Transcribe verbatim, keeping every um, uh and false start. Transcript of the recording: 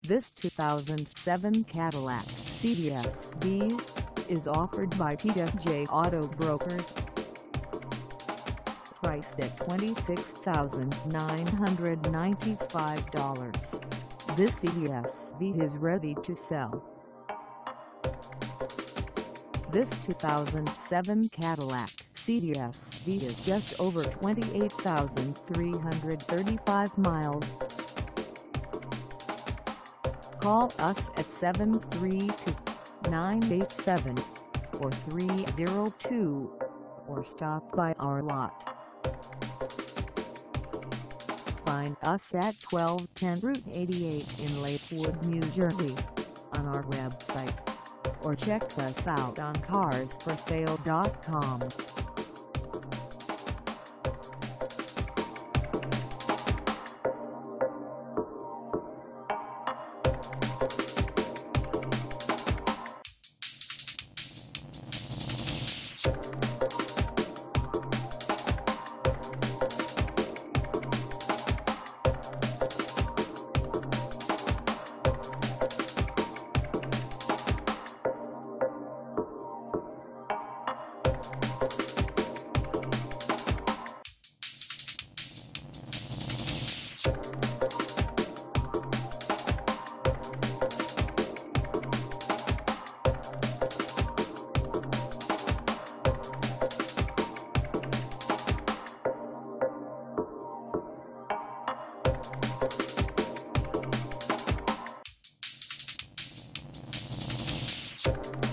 This two thousand seven Cadillac C T S V is offered by T S J Auto Brokers. Priced at twenty-six thousand nine hundred ninety-five dollars, this C T S V is ready to sell. This two thousand seven Cadillac C T S V is just over twenty-eight thousand three hundred thirty-five miles. Call us at seven three two, nine eight seven, four three zero two or stop by our lot. Find us at twelve ten Route eighty-eight in Lakewood, New Jersey, on our website, or check us out on cars for sale dot com. You